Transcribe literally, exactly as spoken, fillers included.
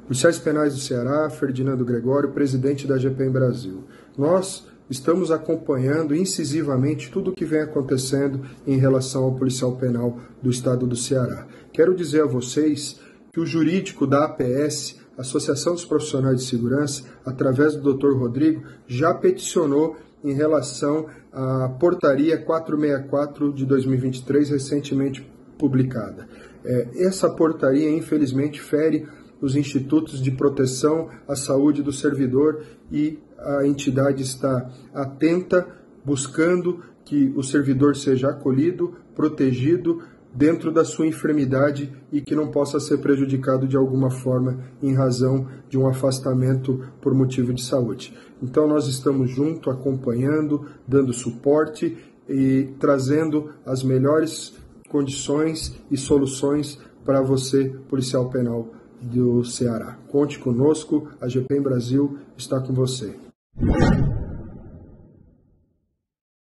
Policiais Penais do Ceará, Ferdinando Gregório, presidente da G P M Brasil. Nós estamos acompanhando incisivamente tudo o que vem acontecendo em relação ao policial penal do estado do Ceará. Quero dizer a vocês que o jurídico da A P S, Associação dos Profissionais de Segurança, através do doutor Rodrigo, já peticionou em relação à portaria quatrocentos e sessenta e quatro de dois mil e vinte e três, recentemente publicada. É, essa portaria, infelizmente, fere os institutos de proteção à saúde do servidor e a entidade está atenta, buscando que o servidor seja acolhido, protegido dentro da sua enfermidade e que não possa ser prejudicado de alguma forma em razão de um afastamento por motivo de saúde. Então nós estamos junto, acompanhando, dando suporte e trazendo as melhores condições e soluções para você, policial penal do Ceará. Conte conosco, a G P M Brasil está com você.